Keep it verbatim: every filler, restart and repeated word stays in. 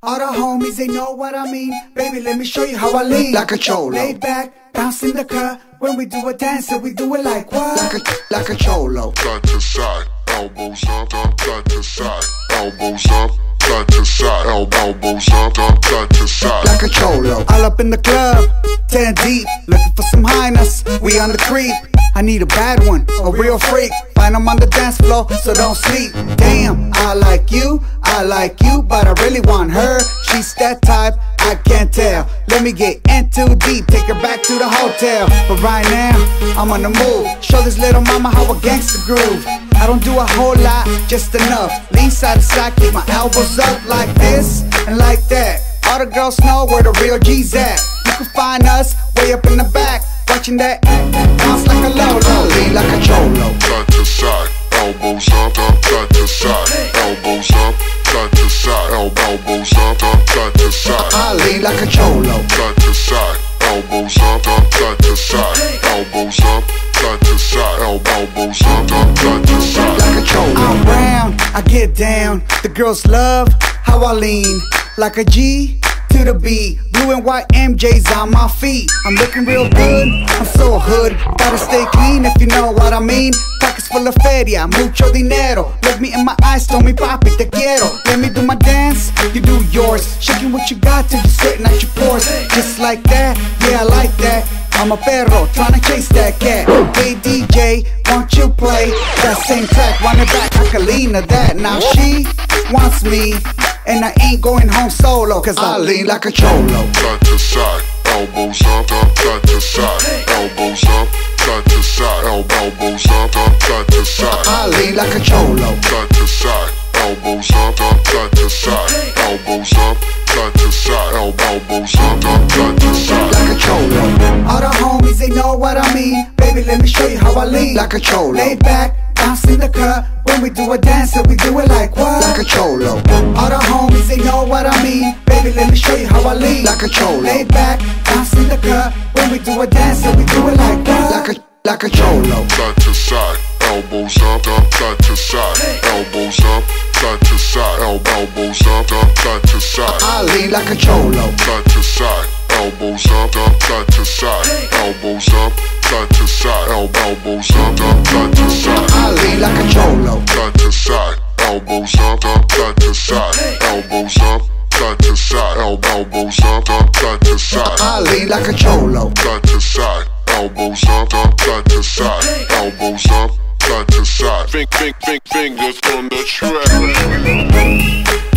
All the homies, they know what I mean. Baby, let me show you how I lean like a cholo. Lay back, bounce in the cut. When we do a dance, so we do it like what? Like a, like a cholo. Side to side, elbows up, up, side to side, elbows up, side to side, elbows up, up, side to side. Like a cholo. All up in the club, ten deep, looking for some highness. We on the creep. I need a bad one, a real freak. Find 'em on the dance floor, so don't sleep. Damn, I like you, I like you, but I really want her. She's that type, I can't tell. Let me get in too deep, take her back to the hotel. But right now, I'm on the move. Show this little mama how a gangster groove. I don't do a whole lot, just enough. Lean side to side, keep my elbows up like this and like that. All the girls know where the real G's at. You can find us way up in the back, watching that bounce like a lolo, lean like a cholo. Side to side, elbows up, up, side to side, elbows up, side to side, elbows up, up, side to side. I lean like a cholo. Side to side, elbows up, up, side to side, elbows up, side to side, elbows up, up, side to side. Like a cholo. I'm round, I get down. The girls love how I lean like a G to the B. Blue and white M J's on my feet. I'm looking real good, I'm so hood. Gotta stay clean if you know what I mean. Pockets full of feria, mucho dinero. Look me in my eyes, tell me papi te quiero. Let me do my dance, you do yours. Shaking what you got till you're sweating out your pores. Just like that, yeah I like that. I'm a perro, tryna chase that cat. Hey D J, won't you play that same track? Run it back, I can lean to that. Now she wants me, and I ain't going home solo, cause I lean like a cholo. Side to side, elbows up, up, side to side, elbows up, side to side, elbows up, up, side to side. I lean like a cholo. Side to side, elbows up, up, side to side, elbows up, side to side, elbows up, up, side to side. Like a cholo. All the homies, they know what I mean. Baby, let me show you how I lean like a cholo. Lay back, bounce in the cut. When we do a dance, so we do it like what? Like a cholo. All the homies, they know what I mean. Baby, let me show you how I lean like a cholo. Lay back, bounce in the cut. When we do a dance, so we do it like what? Like a, like a cholo. Side to side, elbows up, up, side to side, elbows up, side to side, elbows up, up, side to side. I lean like a cholo. Side to side, elbows up, up, side to side, elbows up, side to side, elbows up, up, side to side. I lean like a cholo. Side to side, elbows up, up, side to side, elbows up, side to side, elbows up, up, side to side. I lean like a cholo. Side to side, elbows up, up, side to side, elbows up, side to side. Fing, fing, fing, fingers on the track.